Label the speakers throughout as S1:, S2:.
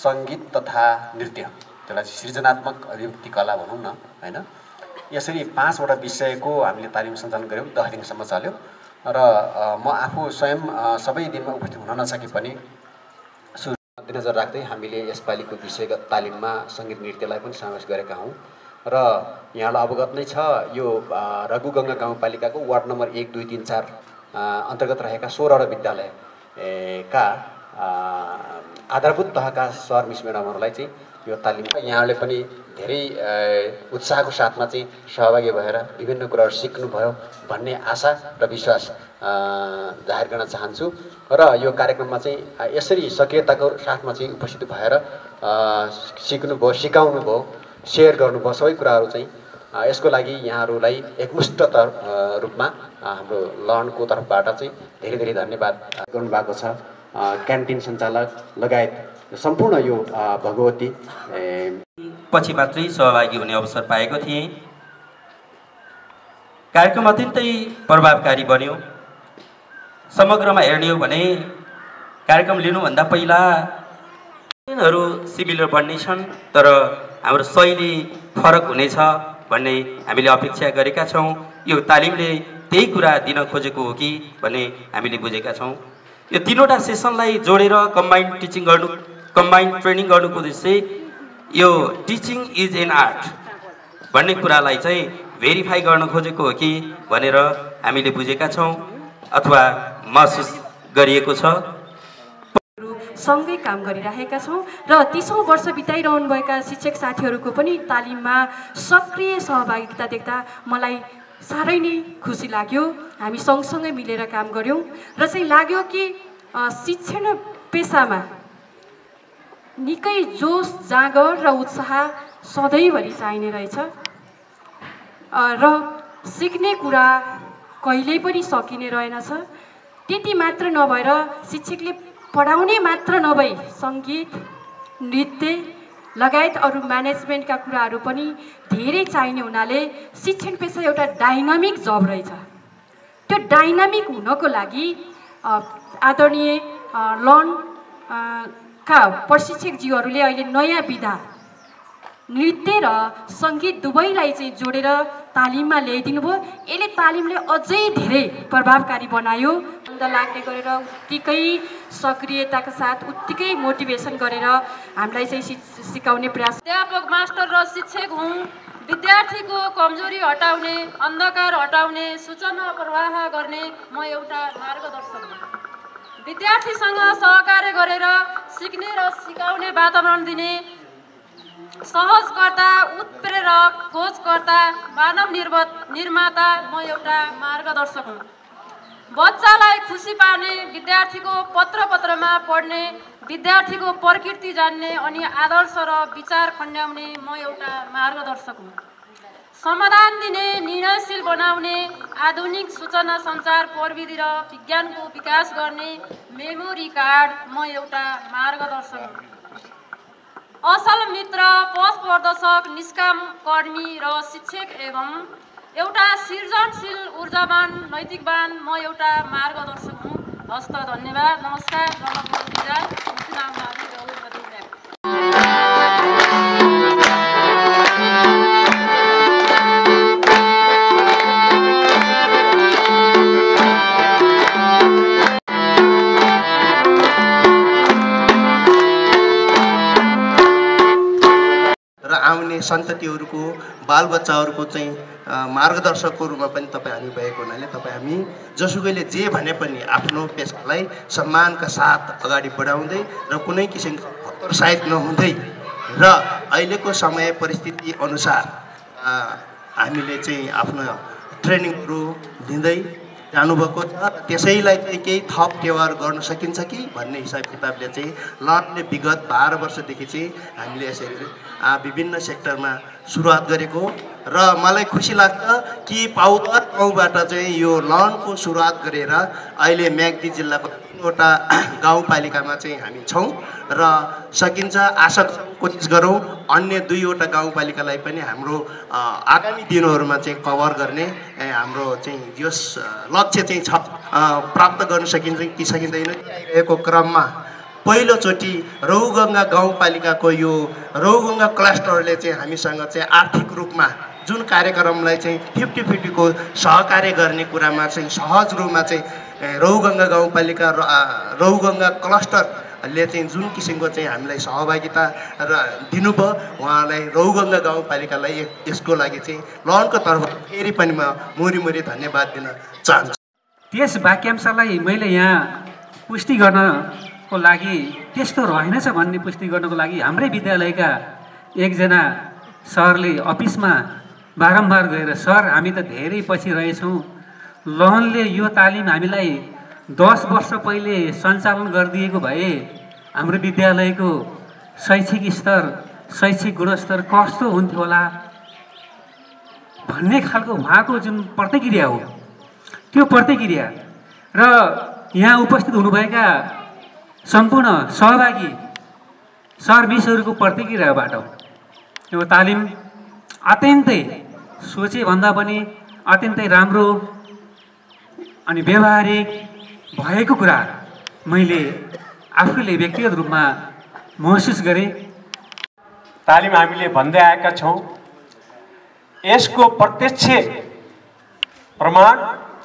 S1: सङ्गीत तथा नृत्य, त्यसलाई सृजनात्मक अभिव्यक्ति कला भनौँ न हैन। यसरी 5 वटा विषयको हामीले तालिम सञ्चालन गऱ्यौँ, 10 दिनसम्म चल्यो र म आफू स्वयं सबै दिनमा उपस्थित हुन नसके पनि मध्यनजर राख्दै हामीले यसपालिको विषयगत तालिममा सङ्गीत नृत्यलाई पनि समावेश गरेका हौँ र यहाँलाई अवगत नै छ यो रघुगङ्गा गाउँपालिकाको वार्ड नम्बर 1, 2, 3, 4 अन्तर्गत रहेका 16 विद्यालयका आधारभूत तहका सर मिस म्याडमहरूलाई चाहिँ यो तालिम यहाँले पनि धेरै उत्साहको साथमा चाहिँ सहभागी भएर विभिन्न कुराहरू सिक्नुभयो भन्ने आशा र विश्वास जाहेर गर्न चाहन्छु र यो कार्यक्रममा चाहिँ यसरी सक्रियताको साथमा चाहिँ उपस्थित भएर सिक्नुभयो, सिकाउनुभयो, सेयर गर्नुभयो सबै कुराहरू चाहिँ यसको लागि यहाँहरूलाई एकमुष्ट रूपमा हाम्रो लर्नको तर्फबाट चाहिँ धेरै धेरै धन्यवाद गर्नुभएको छ। क्यान्टिन सञ्चालक लगायत सम्पूर्ण यो भगवती
S2: पछि मात्रै सहभागी हुने अवसर पाएको थिएँ। कार्यक्रम अत्यन्तै प्रभावकारी बन्यो। समग्रमा हेर्ने हो भने कार्यक्रम लिनुभन्दा पहिला दिनहरू सिमिलर बन्नेछन् तर हाम्रो शैली फरक हुनेछ भन्ने हामीले अपेक्षा गरेका छौँ। यो तालिमले त्यही कुरा दिन खोजेको हो कि भन्ने हामीले बुझेका छौँ। यो 3वटा सेसनलाई जोडेर कम्बाइन्ड ट्रेनिङ गर्नुको उद्देश्य यो टिचिङ इज एन आर्ट भन्ने कुरालाई चाहिँ भेरिफाई गर्न खोजेको हो कि भनेर हामीले बुझेका छौँ अथवा महसुस गरिएको छ।
S3: सँगै काम गरिरहेका छौँ र 30औं वर्ष बिताइरहनुभएका शिक्षक साथीहरूको पनि तालिममा सक्रिय सहभागिता देख्दा मलाई साह्रै नै खुसी लाग्यो। हामी सँगसँगै मिलेर काम गऱ्यौँ र चाहिँ लाग्यो कि शिक्षण पेसामा निकै जोस, जाँगर र उत्साह सधैँभरि चाहिने रहेछ र सिक्ने कुरा कहिल्यै पनि सकिने रहेनछ। त्यति मात्र नभएर शिक्षकले पढाउने मात्र नभई सङ्गीत, नृत्य लगायत अरू म्यानेजमेन्टका कुराहरू पनि धेरै चाहिने हुनाले शिक्षण पेसा एउटा डाइनामिक जब रहेछ। त्यो डाइनामिक हुनको लागि आदरणीय लर्न का प्रशिक्षकज्यूहरूले अहिले नयाँ विधा नृत्य र सङ्गीत दुवैलाई चाहिँ जोडेर तालिममा ल्याइदिनु भयो। यसले तालिमले अझै धेरै प्रभावकारी बनायो। आनन्द लाग्ने गरेर उत्तिकै सक्रियताका साथ उत्तिकै मोटिभेसन गरेर हामीलाई चाहिँ सिकाउने प्रयास।
S4: अध्यापक, मास्टर र शिक्षक हुँ। विद्यार्थीको कमजोरी हटाउने, अन्धकार हटाउने, सूचना प्रवाह गर्ने म एउटा मार्गदर्शक हुँ। विद्यार्थीसँग सहकार्य गरेर सिक्ने र सिकाउने वातावरण दिने सहजकर्ता, उत्प्रेरक, खोजकर्ता, मानव निर्माता म एउटा मार्गदर्शक हुँ। बच्चालाई खुसी पार्ने, विद्यार्थीको पत्रमा पढ्ने, विद्यार्थीको प्रकृति जान्ने अनि आदर्श र विचार खन्याउने म एउटा मार्गदर्शक हुँ। समाधान दिने, निर्णयशील बनाउने, आधुनिक सूचना सञ्चार प्रविधि र विज्ञानको विकास गर्ने मेमोरी कार्ड म एउटा मार्गदर्शक हुँ। असल मित्र, पथ प्रदर्शक, निष्काम कर्मी र शिक्षक एवं एउटा सृजनशील, ऊर्जावान, नैतिकवान म एउटा मार्गदर्शक हुँ। हस्त, धन्यवाद, नमस्कार।
S5: आउने सन्ततिहरूको, बालबच्चाहरूको चाहिँ मार्गदर्शकको रूपमा पनि तपाईँ हामी भएको हुनाले तपाईँ हामी जसुकैले जे भने पनि आफ्नो पेसालाई सम्मानका साथ अगाडि बढाउँदै र कुनै किसिमको हतोत्साहित नहुँदै र अहिलेको समय परिस्थिति अनुसार हामीले चाहिँ आफ्नो ट्रेनिङहरू दिँदै जानुभएको छ। त्यसैलाई चाहिँ केही थप टेवार गर्न सकिन्छ कि भन्ने हिसाब किताबले चाहिँ लर्नले विगत 12 वर्षदेखि चाहिँ हामीले यसरी विभिन्न सेक्टरमा सुरुवात गरेको र मलाई खुसी लाग्छ कि पाउदर गाउँबाट चाहिँ यो लर्नको सुरुवात गरेर अहिले म्याग्दी जिल्लाको 3वटा गाउँपालिकामा चाहिँ हामी छौँ र सकिन्छ, आशा कोसिस गरौँ अन्य 2वटा गाउँपालिकालाई पनि हाम्रो आगामी दिनहरूमा चाहिँ कभर गर्ने हाम्रो चाहिँ यस लक्ष्य चाहिँ छ प्राप्त गर्न सकिन्छ कि सकिँदैन। आइरहेको क्रममा पहिलोचोटि रौगङ्गा गाउँपालिकाको यो रौगङ्गा क्लस्टरले चाहिँ हामीसँग चाहिँ आर्थिक रूपमा जुन कार्यक्रमलाई चाहिँ 50-50 को सहकार्य गर्ने कुरामा चाहिँ सहज रूपमा चाहिँ रौगङ्गा गाउँपालिका रौगङ्गा क्लस्टरले चाहिँ जुन किसिमको चाहिँ हामीलाई सहभागिता र दिनुभयो उहाँलाई रौगङ्गा गाउँपालिकालाई यसको लागि चाहिँ लनको तर्फ फेरि पनि म मुरी धन्यवाद दिन चाहन्छु।
S6: त्यस वाक्यांशलाई मैले यहाँ पुष्टि गर्नको लागि त्यस्तो रहेनछ भन्ने पुष्टि गर्नको लागि हाम्रै विद्यालयका एकजना सरले अफिसमा बारम्बार गएर सर हामी त धेरै पछि रहेछौँ, लहनले यो तालिम हामीलाई 10 वर्ष पहिले सञ्चालन गरिदिएको भए हाम्रो विद्यालयको शैक्षिक स्तर शैक्षिक गुणस्तर कस्तो हुन्थ्यो होला भन्ने खालको उहाँको जुन प्रतिक्रिया हो त्यो प्रतिक्रिया र यहाँ उपस्थित हुनुभएका सम्पूर्ण सहभागी सर मिसहरूको प्रतिक्रियाबाट यो तालिम अत्यन्तै सोचे भन्दा पनि अत्यन्तै राम्रो अनि व्यवहारिक भएको कुरा मैले आफूले व्यक्तिगत रूपमा महसुस गरेँ।
S7: तालिम हामीले भन्दै आएका छौँ, यसको प्रत्यक्ष प्रमाण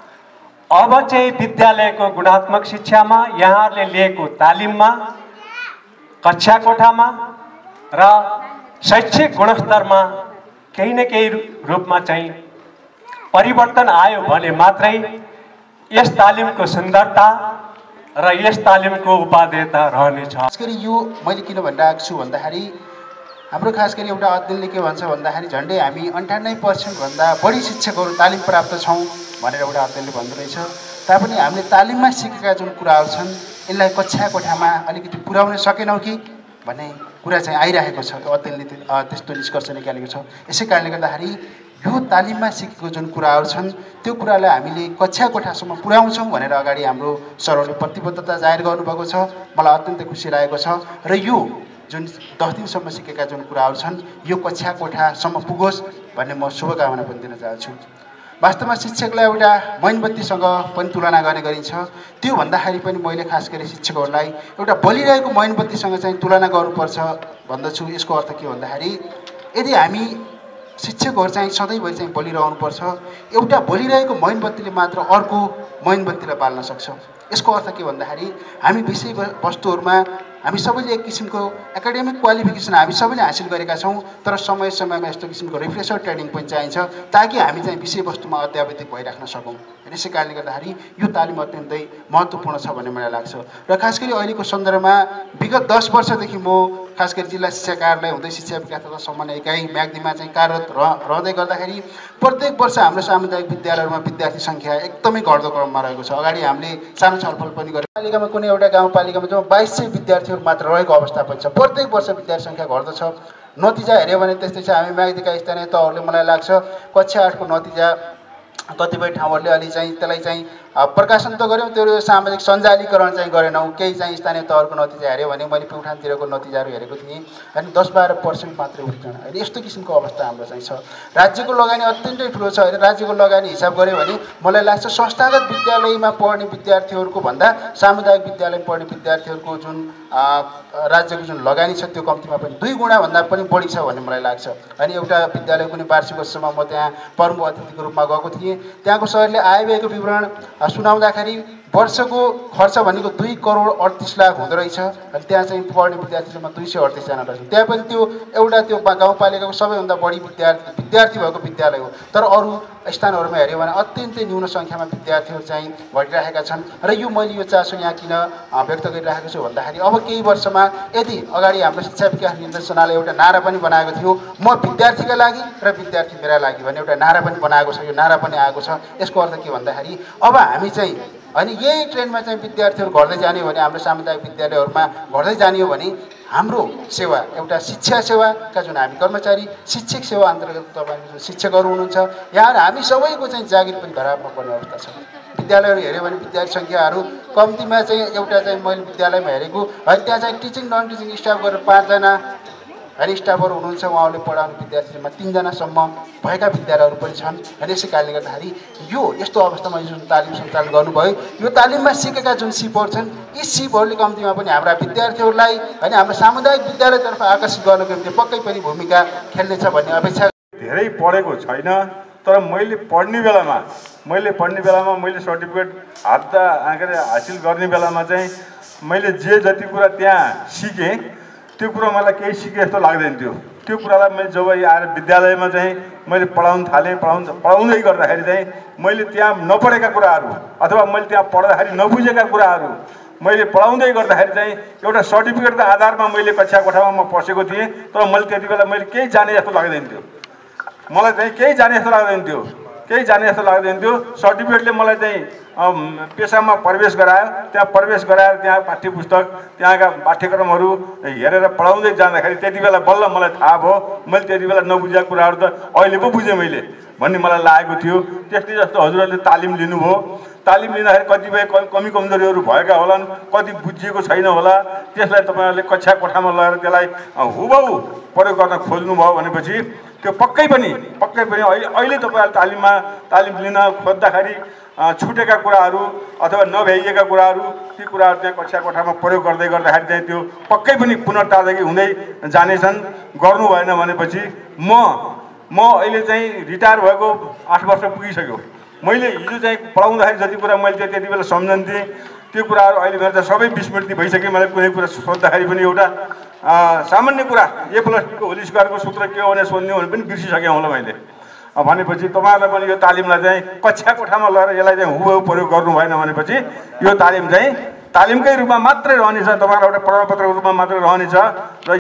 S7: अब चाहिँ विद्यालयको गुणात्मक शिक्षामा यहाँहरूले लिएको तालिममा कक्षा कोठामा र शैक्षिक गुणस्तरमा केही न केही रूपमा चाहिँ परिवर्तन आयो भने मात्रै यस तालिमको सुन्दरता र यस तालिमको उपादेयता रहनेछ।
S8: खास गरी यो मैले किन भनिरहेको छु भन्दाखेरि हाम्रो खास गरी एउटा अध्ययनले के भन्छ भन्दाखेरि झन्डै हामी 98% भन्दा बढी शिक्षकहरू तालिम प्राप्त छौँ भनेर एउटा अध्ययनले भन्दो रहेछ। तापनि हामीले तालिममा सिकेका जुन कुराहरू छन् यसलाई कक्षा कोठामा अलिकति पुर्याउन सकेनौँ कि भन्ने कुरा चाहिँ आइरहेको छ। अध्ययनले त्यस्तो निष्कर्ष निकालेको छ। यसै कारणले गर्दाखेरि यो तालिममा सिकेको जुन कुराहरू छन् त्यो कुरालाई हामीले कक्षा कोठासम्म पुर्याउँछौँ भनेर अगाडि हाम्रो सरहरूले प्रतिबद्धता जाहेर गर्नुभएको छ। मलाई अत्यन्तै खुसी लागेको छ र यो जुन 10 दिनसम्म सिकेका जुन कुराहरू छन् यो कक्षा कोठासम्म पुगोस् भन्ने म शुभकामना पनि दिन चाहन्छु। वास्तवमा शिक्षकलाई एउटा मैनबत्तीसँग पनि तुलना गर्ने गरिन्छ। त्यो भन्दाखेरि पनि मैले खास गरी शिक्षकहरूलाई एउटा बलिरहेको मैनबत्तीसँग चाहिँ तुलना गर्नुपर्छ भन्दछु। यसको अर्थ के भन्दाखेरि यदि हामी शिक्षकहरू चाहिँ सधैँभरि चाहिँ बलिरहनुपर्छ, एउटा बलिरहेको मैनबत्तीले मात्र अर्को मैनबत्तीलाई बाल्न सक्छ। यसको अर्थ के भन्दाखेरि हामी विषय वस्तुहरूमा हामी सबैले एक किसिमको एकाडेमिक क्वालिफिकेसन हामी सबैले हासिल गरेका छौँ, तर समय समयमा यस्तो किसिमको रिफ्रेसर ट्रेनिङ पनि चाहिन्छ ताकि हामी चाहिँ विषयवस्तुमा अध्यावधिक भइराख्न सकौँ। यसै कारणले गर्दाखेरि यो तालिम अत्यन्तै महत्त्वपूर्ण छ भन्ने मलाई लाग्छ। र खास गरी अहिलेको सन्दर्भमा विगत 10 वर्षदेखि म खास गरी जिल्ला शिक्षा कार्यालय हुँदै शिक्षा विकास तथा समन्वय इकाइ म्याग्दीमा चाहिँ कार्यरत रहँदै गर्दाखेरि प्रत्येक वर्ष हाम्रो सामुदायिक विद्यालयहरूमा विद्यार्थी सङ्ख्या एकदमै घट्दो क्रममा रहेको छ। अगाडि हामीले सानो छलफल पनि गरेँ, पालिकामा कुनै एउटा गाउँपालिकामा जब 2200 विद्यार्थीहरू मात्र रहेको अवस्था पनि छ। प्रत्येक वर्ष विद्यार्थी सङ्ख्या घट्दछ। नतिजा हेऱ्यो भने त्यस्तै छ। हामी म्याग्दीका स्थानीय तहहरूले मलाई लाग्छ कक्षा 8 को नतिजा कतिपय ठाउँहरूले अलि चाहिँ त्यसलाई चाहिँ प्रकाशन त गऱ्यौँ, त्यो सामाजिक सञ्जालीकरण चाहिँ गरेनौँ। केही चाहिँ स्थानीय तहको नतिजा हेऱ्यो भने मैले प्युठानतिरको नतिजाहरू हेरेको थिएँ अनि 10-12% मात्रै उठ्छन्। अहिले यस्तो किसिमको अवस्था हाम्रो चाहिँ छ। राज्यको लगानी अत्यन्तै ठुलो छ। अहिले राज्यको लगानी हिसाब गऱ्यो भने मलाई लाग्छ संस्थागत विद्यालयमा पढ्ने विद्यार्थीहरूको भन्दा सामुदायिक विद्यालयमा पढ्ने विद्यार्थीहरूको जुन राज्यको जुन लगानी छ त्यो कम्तीमा पनि 2 गुणाभन्दा पनि बढी छ भन्ने मलाई लाग्छ। अनि एउटा विद्यालय कुनै वार्षिकोत्सवमा म त्यहाँ प्रमुख अतिथिको रूपमा गएको थिएँ। त्यहाँको सरले आयव्ययको विवरण सुनाउँदाखेरि वर्षको खर्च भनेको 2 करोड 38 लाख हुँदो रहेछ। अनि त्यहाँ चाहिँ पढ्ने विद्यार्थीमा 238 जना रहेछ। त्यहाँ पनि त्यो एउटा त्यो गाउँपालिकाको सबैभन्दा बढी विद्यार्थी भएको विद्यालय हो। तर अरू स्थानहरूमा हेऱ्यो भने अत्यन्तै न्यून सङ्ख्यामा विद्यार्थीहरू चाहिँ घटिरहेका छन्। र यो मैले यो चासो यहाँ किन व्यक्त गरिरहेको छु भन्दाखेरि अब केही वर्षमा यदि अगाडि हाम्रो शिक्षा विकास निर्देशनाले एउटा नारा पनि बनाएको थियो, म विद्यार्थीका लागि र विद्यार्थी मेरा लागि भन्ने एउटा नारा पनि बनाएको छ। यो नारा पनि आएको छ। यसको अर्थ के भन्दाखेरि अब हामी चाहिँ अनि यही ट्रेन्डमा चाहिँ विद्यार्थीहरू घट्दै जाने हो भने हाम्रो सामुदायिक विद्यालयहरूमा घट्दै जाने हो भने हाम्रो सेवा एउटा शिक्षा सेवाका जुन हामी कर्मचारी शिक्षक सेवा अन्तर्गत तपाईँको जुन शिक्षकहरू हुनुहुन्छ यहाँ हामी सबैको चाहिँ जागिर पनि धरापमा पर्ने अवस्था छ। विद्यालयहरू हेऱ्यो भने विद्यार्थी सङ्ख्याहरू कम्तीमा चाहिँ एउटा चाहिँ मैले विद्यालयमा हेरेको है त्यहाँ चाहिँ टिचिङ नन टिचिङ स्टाफ गरेर 5 जना अनि स्टाफहरू हुनुहुन्छ, उहाँहरूले पढाउने विद्यार्थीमा 3 जनासम्म भएका विद्यालयहरू पनि छन्। अनि यसै कारणले गर्दाखेरि यो यस्तो अवस्थामा जुन तालिम सञ्चालन गर्नुभयो, यो तालिममा सिकेका जुन सिपहरू छन्, यी सिपहरूले कम्तीमा पनि हाम्रा विद्यार्थीहरूलाई होइन हाम्रो सामुदायिक विद्यालयतर्फ आकर्षित गर्नको निम्ति पक्कै पनि भूमिका खेल्नेछ भन्ने अपेक्षा।
S9: धेरै पढेको छैन, तर मैले पढ्ने बेलामा मैले सर्टिफिकेट हासिल गर्ने बेलामा चाहिँ मैले जे जति कुरा त्यहाँ सिकेँ त्यो कुरा मलाई केही सिकेँ जस्तो लाग्दैन थियो। त्यो कुरालाई मैले जब आएर विद्यालयमा चाहिँ मैले पढाउँदै गर्दाखेरि चाहिँ मैले त्यहाँ नपढेका कुराहरू अथवा मैले त्यहाँ पढ्दाखेरि नबुझेका कुराहरू मैले पढाउँदै गर्दाखेरि चाहिँ एउटा सर्टिफिकेटको आधारमा मैले कक्षा कोठामा म पसेको थिएँ, तर मैले त्यति बेला मैले केही जाने जस्तो लाग्दैन थियो। मलाई चाहिँ केही जाने जस्तो लाग्दैन थियो। सर्टिफिकेटले मलाई चाहिँ पेसामा प्रवेश गरायो। त्यहाँ प्रवेश गराएर त्यहाँ पाठ्यपुस्तक त्यहाँका पाठ्यक्रमहरू हेरेर पढाउँदै जाँदाखेरि त्यति बेला बल्ल मलाई थाहा भयो मैले त्यति बेला नबुझेका कुराहरू त अहिले पो बुझेँ मैले भन्ने मलाई लागेको थियो। त्यस्तै जस्तो हजुरहरूले तालिम लिनुभयो, तालिम लिँदाखेरि कतिपय कमी कमजोरीहरू भएका होलान्, कति बुझिएको छैन होला, त्यसलाई तपाईँहरूले कक्षा कोठामा लगेर त्यसलाई हुबहु प्रयोग गर्न खोज्नुभयो भनेपछि त्यो पक्कै पनि अहिले तपाईँहरूले तालिम लिन खोज्दाखेरि छुटेका कुराहरू अथवा नभ्याइएका कुराहरू ती कुराहरू त्यहाँ कक्षा कोठामा प्रयोग गर्दाखेरि चाहिँ त्यो पक्कै पनि पुनर्ताजगी हुँदै जानेछन्। गर्नु भएन भनेपछि म अहिले चाहिँ रिटायर भएको 8 वर्ष पुगिसक्यो। मैले हिजो चाहिँ पढाउँदाखेरि जति कुरा मैले त्यति बेला सम्झन्थेँ त्यो कुराहरू अहिले मेरो त सबै विस्मृति भइसक्यो। मलाई कुनै कुरा सोद्धाखेरि पनि एउटा सामान्य कुरा A+B को होल स्क्वायरको सूत्र के हो भने सोध्ने भने पनि बिर्सिसकेँ होला मैले। भनेपछि तपाईँहरूलाई पनि यो तालिमलाई चाहिँ कक्षा कोठामा लगेर यसलाई चाहिँ हुबहु प्रयोग गर्नु भएन भनेपछि यो तालिम चाहिँ तालिमकै रूपमा मात्रै रहनेछ, तपाईँहरूको एउटा प्रमाणपत्रको रूपमा मात्रै रहनेछ र